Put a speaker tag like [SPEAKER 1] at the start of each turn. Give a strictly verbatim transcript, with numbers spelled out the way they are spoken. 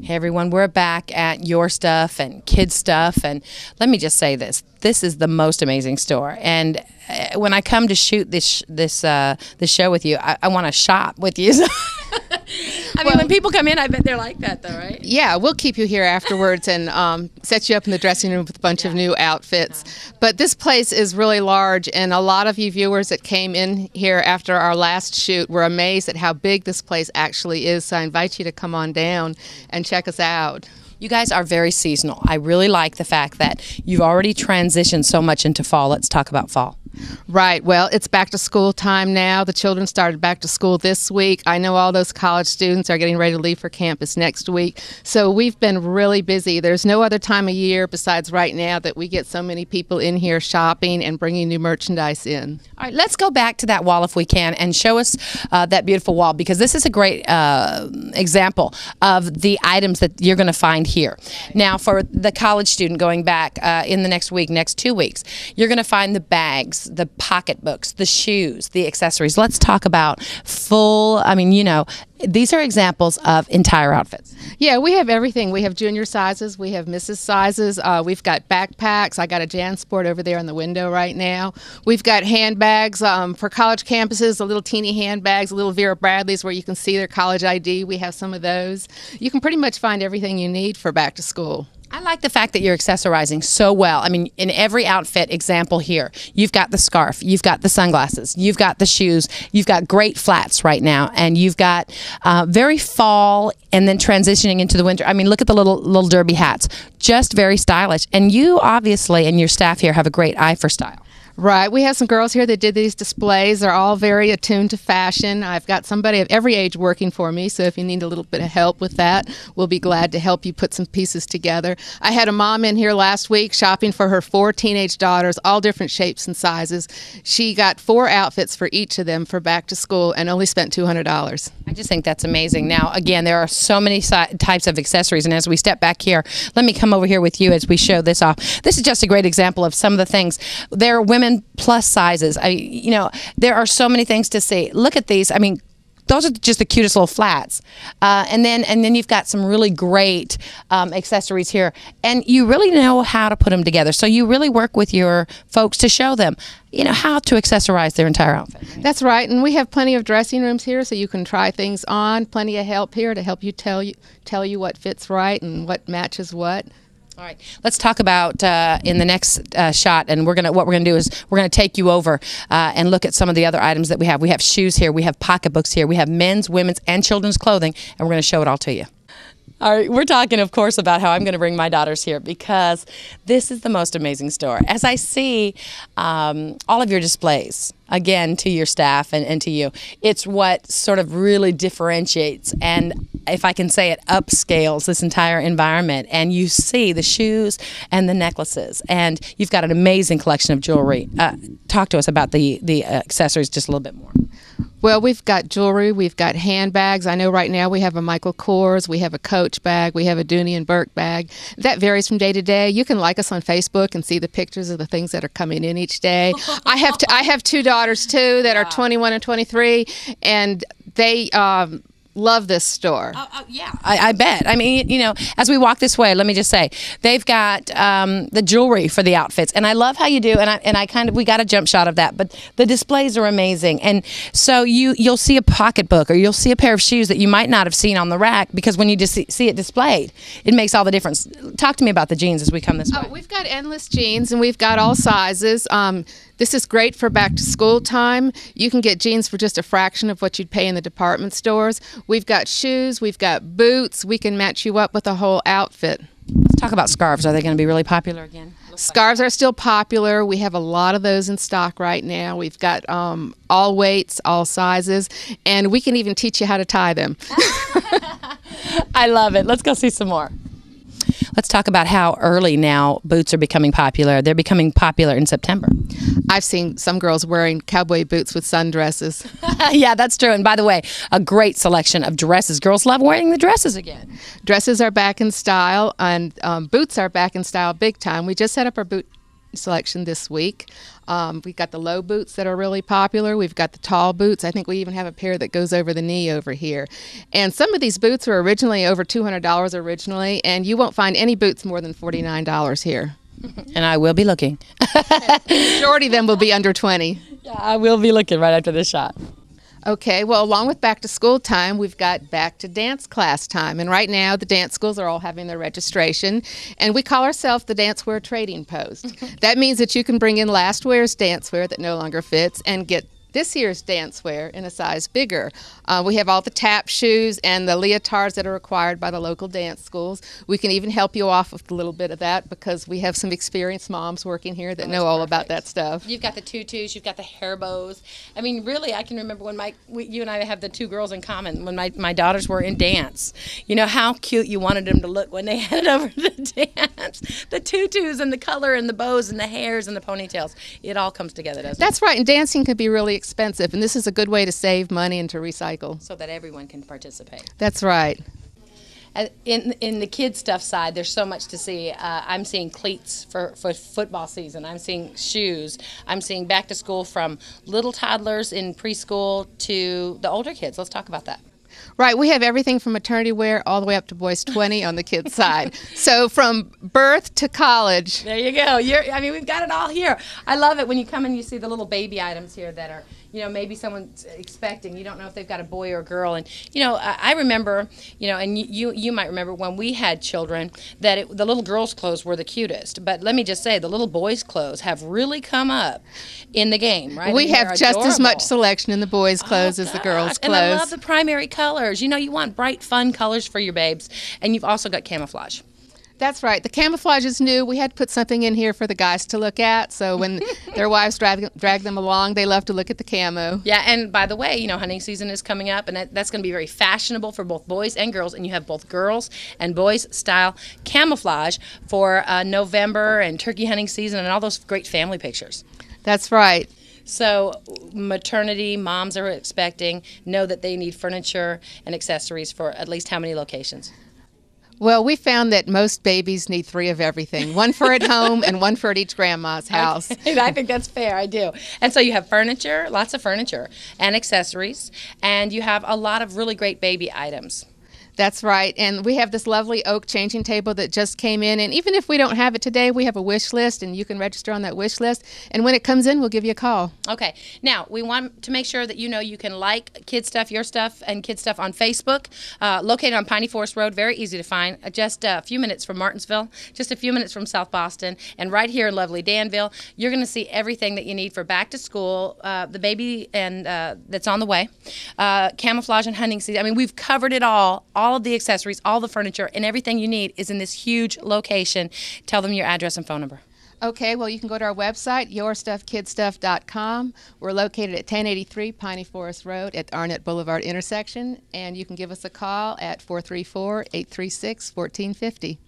[SPEAKER 1] Hey everyone, we're back at Your Stuff and Kids Stuff, and let me just say this. This is the most amazing store, and uh, when I come to shoot this this uh, this show with you, I, I want to shop with you. I mean, well, when people come in, I bet they're like that, though, right?
[SPEAKER 2] Yeah, we'll keep you here afterwards and um, set you up in the dressing room with a bunch yeah. of new outfits. But this place is really large, and a lot of you viewers that came in here after our last shoot were amazed at how big this place actually is. So I invite you to come on down and check us out.
[SPEAKER 1] You guys are very seasonal. I really like the fact that you've already transitioned so much into fall. Let's talk about fall.
[SPEAKER 2] Right. Well, it's back to school time now. The children started back to school this week. I know all those college students are getting ready to leave for campus next week. So we've been really busy. There's no other time of year besides right now that we get so many people in here shopping and bringing new merchandise in.
[SPEAKER 1] All right, let's go back to that wall if we can and show us uh, that beautiful wall, because this is a great uh, example of the items that you're going to find here. Now, for the college student going back uh, in the next week, next two weeks, you're going to find the bags, the pocketbooks, the shoes, the accessories. Let's talk about full, I mean, you know, these are examples of entire outfits.
[SPEAKER 2] Yeah, we have everything. We have junior sizes. We have Missus sizes. Uh, we've got backpacks. I got a JanSport over there in the window right now. We've got handbags um, for college campuses, the little teeny handbags, the little Vera Bradleys where you can see their college I D. We have some of those. You can pretty much find everything you need for back to school.
[SPEAKER 1] I like the fact that you're accessorizing so well. I mean, in every outfit example here, you've got the scarf, you've got the sunglasses, you've got the shoes, you've got great flats right now, and you've got uh, very fall and then transitioning into the winter. I mean, look at the little little derby hats. Just very stylish. And you obviously and your staff here have a great eye for style.
[SPEAKER 2] Right. We have some girls here that did these displays. They're all very attuned to fashion. I've got somebody of every age working for me, so if you need a little bit of help with that, we'll be glad to help you put some pieces together. I had a mom in here last week shopping for her four teenage daughters, all different shapes and sizes. She got four outfits for each of them for back to school and only spent two hundred dollars.
[SPEAKER 1] I just think that's amazing. Now, again, there are so many si types of accessories, and as we step back here, let me come over here with you as we show this off. This is just a great example of some of the things. There are women plus sizes. I, you know, there are so many things to see. Look at these. I mean, those are just the cutest little flats, uh, and then and then you've got some really great um, accessories here, and you really know how to put them together. So you really work with your folks to show them, you know, how to accessorize their entire outfit.
[SPEAKER 2] That's right, and we have plenty of dressing rooms here, so you can try things on. Plenty of help here to help you tell you tell you what fits right and what matches what.
[SPEAKER 1] All right, let's talk about uh, in the next uh, shot, and we're gonna. What we're gonna do is we're gonna take you over uh, and look at some of the other items that we have. We have shoes here, we have pocketbooks here, we have men's, women's, and children's clothing, and we're gonna show it all to you. All right, we're talking, of course, about how I'm going to bring my daughters here because this is the most amazing store. As I see um, all of your displays, again, to your staff and, and to you, it's what sort of really differentiates and, if I can say it, upscales this entire environment. And you see the shoes and the necklaces, and you've got an amazing collection of jewelry. Uh, talk to us about the, the accessories just a little bit more.
[SPEAKER 2] Well, we've got jewelry, we've got handbags. I know right now we have a Michael Kors, we have a Coach bag, we have a Dooney and Burke bag. That varies from day to day. You can like us on Facebook and see the pictures of the things that are coming in each day. I have t I have two daughters too that are twenty-one and twenty-three, and they um, love this store.
[SPEAKER 1] Oh, oh yeah, I, I bet. I mean, you know, as we walk this way, let me just say, they've got um, the jewelry for the outfits, and I love how you do. And I and I kind of we got a jump shot of that, but the displays are amazing. And so you you'll see a pocketbook or you'll see a pair of shoes that you might not have seen on the rack, because when you just see, see it displayed, it makes all the difference. Talk to me about the jeans as we come this way.
[SPEAKER 2] Oh, we've got endless jeans, and we've got all sizes. Um, This is great for back to school time. You can get jeans for just a fraction of what you'd pay in the department stores. We've got shoes, we've got boots. We can match you up with a whole outfit.
[SPEAKER 1] Let's talk about scarves. Are they going to be really popular again?
[SPEAKER 2] Scarves are still popular. We have a lot of those in stock right now. We've got um, all weights, all sizes, and we can even teach you how to tie them.
[SPEAKER 1] I love it. Let's go see some more. Let's talk about how early now boots are becoming popular. They're becoming popular in September.
[SPEAKER 2] I've seen some girls wearing cowboy boots with sundresses.
[SPEAKER 1] Yeah, that's true. And by the way, a great selection of dresses. Girls love wearing the dresses again.
[SPEAKER 2] Dresses are back in style, and um, boots are back in style big time. We just set up our boot selection this week. Um, we've got the low boots that are really popular. We've got the tall boots. I think we even have a pair that goes over the knee over here. And some of these boots were originally over two hundred dollars originally, and you won't find any boots more than forty-nine dollars here.
[SPEAKER 1] And I will be looking.
[SPEAKER 2] The majority of them will be under twenty.
[SPEAKER 1] Yeah, I will be looking right after this shot.
[SPEAKER 2] Okay, well, along with back to school time, we've got back to dance class time. And right now, the dance schools are all having their registration. And we call ourselves the Dancewear Trading Post. That means that you can bring in last year's dancewear that no longer fits and get this year's dancewear in a size bigger. Uh, we have all the tap shoes and the leotards that are required by the local dance schools. We can even help you off with a little bit of that because we have some experienced moms working here that
[SPEAKER 1] Oh,
[SPEAKER 2] know all
[SPEAKER 1] perfect.
[SPEAKER 2] about that stuff.
[SPEAKER 1] You've got the tutus, you've got the hair bows. I mean, really, I can remember when my we, you and I have the two girls in common. When my, my daughters were in dance, you know how cute you wanted them to look when they headed over to dance. The tutus and the color and the bows and the hairs and the ponytails. It all comes together, doesn't
[SPEAKER 2] That's right, and dancing can be really expensive, and this is a good way to save money and to recycle.
[SPEAKER 1] it? So that everyone can participate.
[SPEAKER 2] That's right.
[SPEAKER 1] Uh, In in the kids stuff side, there's so much to see. Uh, I'm seeing cleats for, for football season. I'm seeing shoes. I'm seeing back to school from little toddlers in preschool to the older kids. Let's talk about that.
[SPEAKER 2] Right, we have everything from maternity wear all the way up to boys twenty on the kids' side. So from birth to college.
[SPEAKER 1] There you go. You're, I mean, we've got it all here. I love it when you come and you see the little baby items here that are, you know, maybe someone's expecting. You don't know if they've got a boy or a girl. And, you know, I, I remember, you know, and you, you you might remember when we had children that it, the little girls' clothes were the cutest. But let me just say, the little boys' clothes have really come up in the game, right? I
[SPEAKER 2] We
[SPEAKER 1] mean, they're
[SPEAKER 2] have just as
[SPEAKER 1] adorable.
[SPEAKER 2] much selection in the boys' clothes
[SPEAKER 1] Oh,
[SPEAKER 2] as the
[SPEAKER 1] gosh.
[SPEAKER 2] girls'
[SPEAKER 1] And I love
[SPEAKER 2] clothes.
[SPEAKER 1] the primary colors. You know, you want bright, fun colors for your babes. And you've also got camouflage.
[SPEAKER 2] That's right. The camouflage is new. We had to put something in here for the guys to look at. So when their wives drag, drag them along, they love to look at the camo.
[SPEAKER 1] Yeah, and by the way, you know, hunting season is coming up, and that, that's going to be very fashionable for both boys and girls. And you have both girls and boys style camouflage for uh, November and turkey hunting season and all those great family pictures.
[SPEAKER 2] That's right.
[SPEAKER 1] So maternity, moms are expecting, know that they need furniture and accessories for at least how many locations?
[SPEAKER 2] Well, we found that most babies need three of everything, one for at home and one for at each grandma's house.
[SPEAKER 1] Okay, I think that's fair. I do. And so you have furniture, lots of furniture and accessories, and you have a lot of really great baby items.
[SPEAKER 2] That's right. And we have this lovely oak changing table that just came in. And even if we don't have it today, we have a wish list, and you can register on that wish list. And when it comes in, we'll give you a call.
[SPEAKER 1] Okay. Now, we want to make sure that you know you can like Kid Stuff, Your Stuff, and Kid Stuff on Facebook. Uh, located on Piney Forest Road, very easy to find. Uh, just a few minutes from Martinsville, just a few minutes from South Boston, and right here in lovely Danville. You're going to see everything that you need for back to school, uh, the baby and uh, that's on the way, uh, camouflage and hunting season. I mean, we've covered it all. All of the accessories, all the furniture, and everything you need is in this huge location. Tell them your address and phone number.
[SPEAKER 2] Okay, well, you can go to our website, your stuff kid stuff dot com. We're located at ten eighty-three Piney Forest Road at Arnett Boulevard intersection, and you can give us a call at four three four, eight three six, one four five zero.